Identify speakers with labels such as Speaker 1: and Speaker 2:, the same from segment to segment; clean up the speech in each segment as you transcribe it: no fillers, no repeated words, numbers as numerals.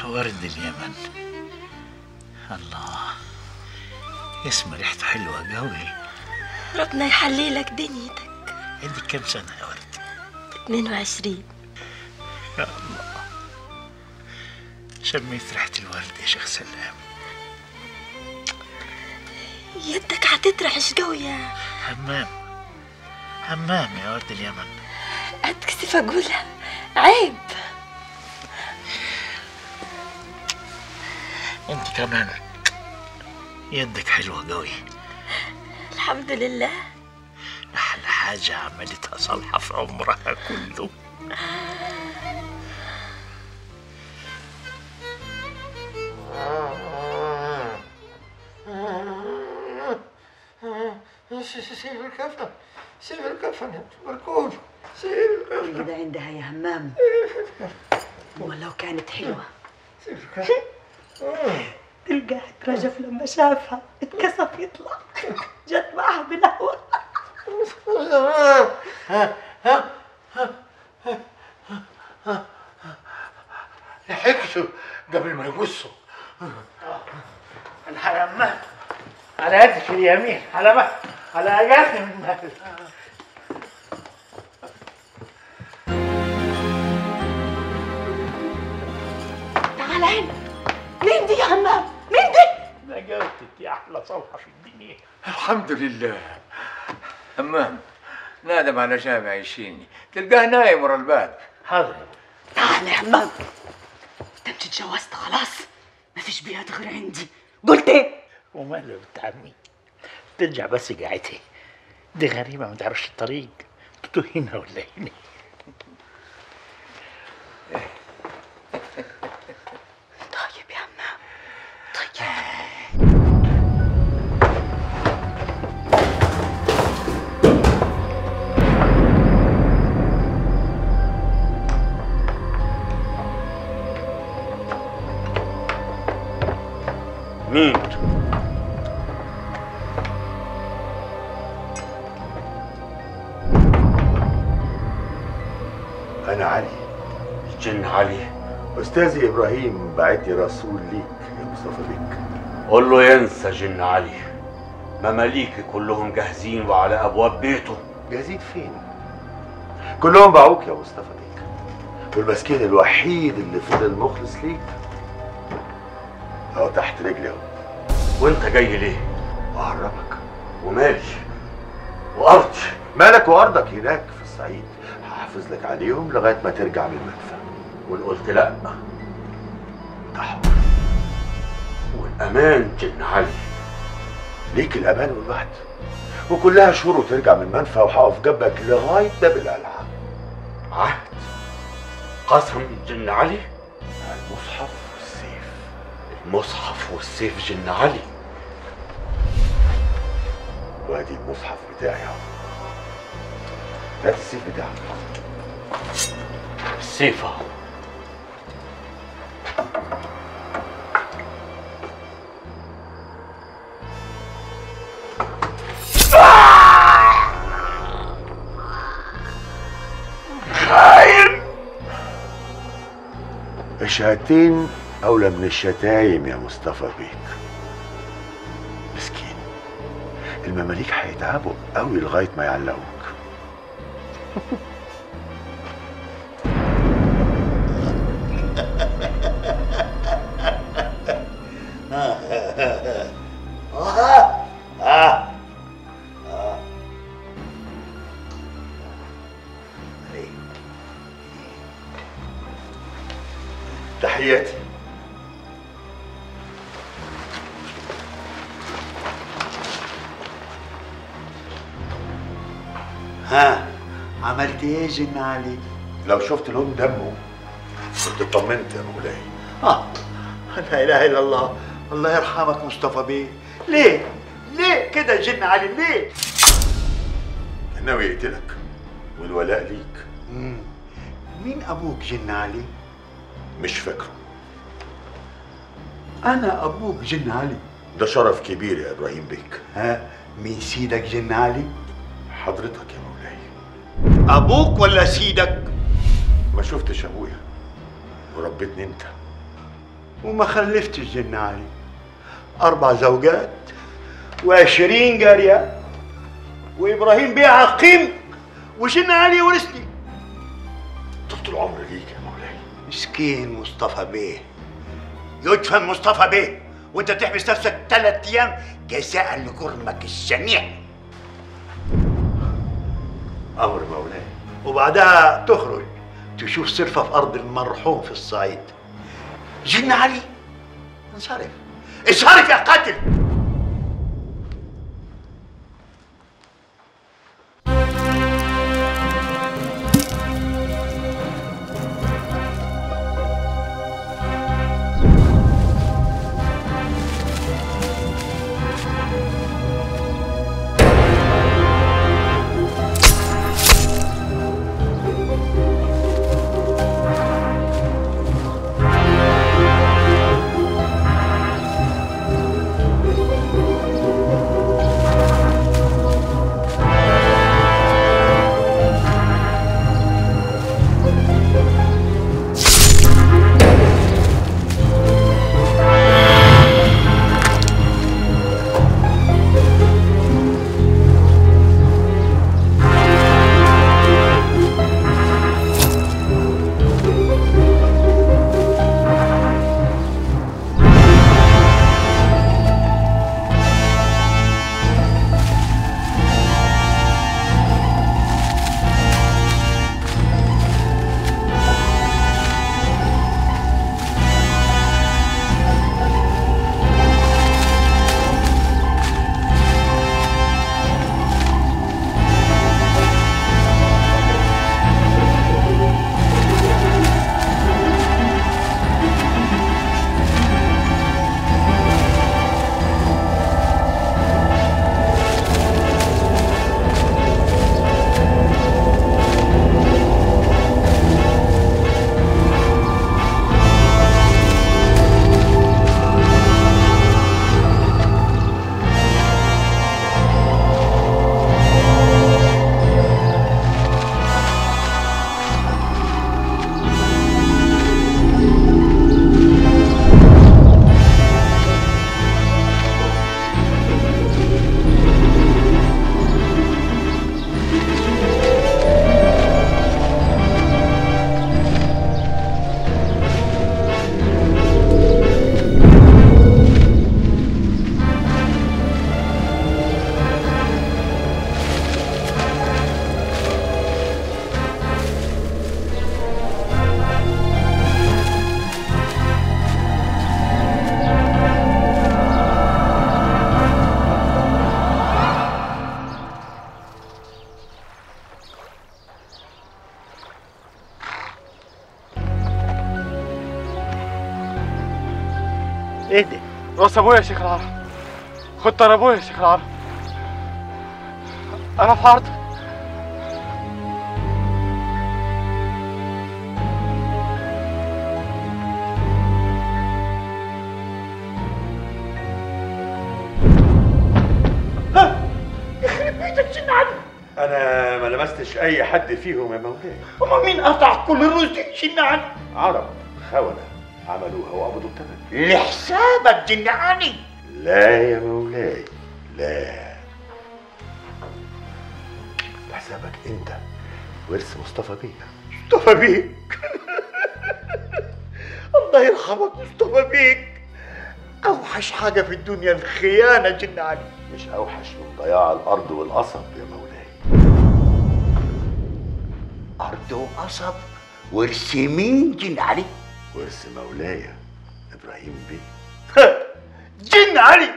Speaker 1: ورد اليمن. الله، اسم ريحته حلوة قوي.
Speaker 2: ربنا يحلي لك دنيتك.
Speaker 1: عندك كم سنة يا ورد؟
Speaker 2: 22.
Speaker 1: يا الله، شميت ريحة الورد يا شيخ سلام.
Speaker 2: يدك هتترعش قوي يا
Speaker 1: همام يا ورد اليمن.
Speaker 2: اتكسف اقولها، عيب.
Speaker 1: انت كمان يدك حلوة قوي.
Speaker 2: الحمد لله.
Speaker 1: أحلى حاجة عملتها صالحة في عمرها كله.
Speaker 3: سيب الكفن، سيب الكفن مركوب، سيب الكفن.
Speaker 4: كل ده عندها يا همام. ولو كانت حلوة.
Speaker 3: سيب الكفن.
Speaker 4: تلقاه اترجف لما شافها اتكسف يطلع. جت معها بالهوى.
Speaker 3: لحقته قبل ما يقصوا.
Speaker 1: الحرمان على يدك اليمين، على يدك من مهل.
Speaker 4: تعال هنا. مين دي يا همام؟ مين دي؟
Speaker 1: نجوتك يا أحلى صالحة في الدنيا.
Speaker 3: الحمد لله. همام نادم على جامع يشيني، تلقاه نايم ورا الباب.
Speaker 1: حاضر.
Speaker 4: تعال يا همام. انت مش اتجوزت خلاص؟ مفيش بيات غير عندي. قلت ايه؟
Speaker 1: وماله يا بنت عمي، ترجع بس قاعدتي. دي غريبة ما تعرفش الطريق، تتوه هنا ولا هنا.
Speaker 4: طيب يا همام، طيب.
Speaker 5: مين؟
Speaker 6: أنا علي.
Speaker 5: الجن علي.
Speaker 6: أستاذي إبراهيم بعت لي رسول ليك يا مصطفى بيك.
Speaker 5: قول له ينسى جن علي. مماليكي كلهم جاهزين وعلى أبواب بيته.
Speaker 6: جاهزين فين؟ كلهم باعوك يا مصطفى بيك، والمسكين الوحيد اللي فضل مخلص ليك أهو تحت رجلي أهو.
Speaker 5: وأنت جاي ليه؟
Speaker 6: أهربك.
Speaker 5: ومالي وأرضي.
Speaker 6: مالك وأرضك هناك في الصعيد، هحافظ لك عليهم لغاية ما ترجع من المدفع.
Speaker 5: وإن قلت لأ
Speaker 6: أنت حر.
Speaker 5: والأمان جن علي.
Speaker 6: ليك الأمان والوعد، وكلها شهور وترجع من المنفى، وهقف جنبك لغاية باب القلعة.
Speaker 5: عهد؟ قسم جن علي؟
Speaker 6: المصحف والسيف.
Speaker 5: المصحف والسيف جن علي.
Speaker 6: وادي المصحف بتاعي اهو. هات السيف بتاعك.
Speaker 5: السيف اهو.
Speaker 6: خاين. الشهادتين أولى من الشتايم يا مصطفى بيك. مسكين، المماليك هيتعبوا قوي لغاية ما يعلقوك. تحياتي.
Speaker 7: ها، عملت ايه جن علي؟
Speaker 6: لو شفت لون دمه كنت اطمنت يا مولاي.
Speaker 7: لا اله الا الله. الله يرحمك مصطفى بيه. ليه كده جن علي؟ ليه؟
Speaker 6: كان ناوي يقتلك والولاء ليك.
Speaker 7: مين ابوك جن علي؟
Speaker 6: مش فاكره.
Speaker 7: انا ابوك جن علي.
Speaker 6: ده شرف كبير يا ابراهيم بيك.
Speaker 7: ها، مين سيدك جن علي؟
Speaker 6: حضرتك يا مولاي.
Speaker 7: ابوك ولا سيدك؟
Speaker 6: ما شفتش ابويا وربيتني انت.
Speaker 7: وما خلفتش جن علي. 4 زوجات و20 جارية، وإبراهيم بيه عقيم، وجن علي ورثني.
Speaker 6: طول العمر ليك يا مولاي.
Speaker 7: مسكين مصطفى بيه، يدفن مصطفى بيه وانت تحبس نفسك 3 أيام جزاء لجرمك الشنيع.
Speaker 6: أمر مولاي.
Speaker 7: وبعدها تخرج تشوف صرفة في أرض المرحوم في الصعيد. جن علي انصرف، انصرف يا قاتل.
Speaker 1: ايه ده؟
Speaker 8: راس ابويا يا شيخ العرب. خد طار ابويا يا شيخ العرب. انا في عرض.
Speaker 7: يخرب بيتك جن علي.
Speaker 6: أنا ما لمستش أي حد فيهم يا مولاي.
Speaker 7: أما مين قطع كل الرز دي جن علي؟
Speaker 6: عرب خونة عملوها وقبضوا الثمن.
Speaker 7: لحسابك جن علي.
Speaker 6: لا يا مولاي، لا، لحسابك أنت، ورث مصطفى بيك.
Speaker 7: مصطفى بيك الله يرحمك مصطفى بيك. أوحش حاجة في الدنيا الخيانة جن علي.
Speaker 6: مش أوحش من ضياع الأرض والقصب يا مولاي.
Speaker 7: أرض وقصب ورث مين جن علي؟
Speaker 6: ورث مولاي إبراهيم بيه.
Speaker 7: جن علي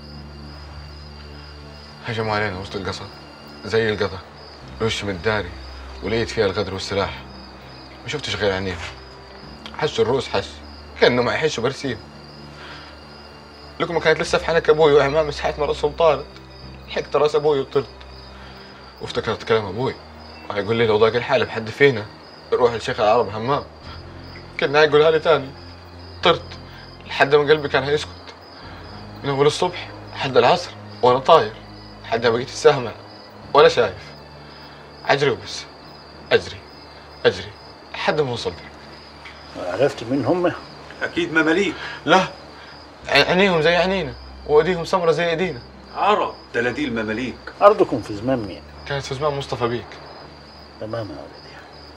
Speaker 8: هجموا علينا وسط القصب زي القطا، الوش متداري ولقيت فيها الغدر والسلاح. ما شفتش غير عينيهم، حشوا الرؤوس حش كانه ما يحشوا برسيم. لكم كانت لسه في حنك ابوي وعمامي ساعة ما راسهم طارت، حكت راس ابوي وطرت، وافتكرت كلام ابوي وهيقول لي لو ضاق الحال بحد فينا روح لشيخ العرب همام. كنا هيقولها لي تاني، طرت لحد ما قلبي كان هيسكت. من اول الصبح لحد العصر وانا طاير، لحد ما بقيت السهمة ولا شايف. اجري وبس، اجري اجري لحد ما وصلت.
Speaker 1: عرفت مين هم؟
Speaker 9: اكيد مماليك.
Speaker 8: لا، عينيهم زي عينينا وايديهم سمرة زي ايدينا.
Speaker 9: عرب دلاديل مماليك.
Speaker 1: أرضكم في زمان مين؟
Speaker 8: كانت في زمان مصطفى بيك.
Speaker 1: تمام يا ولدي.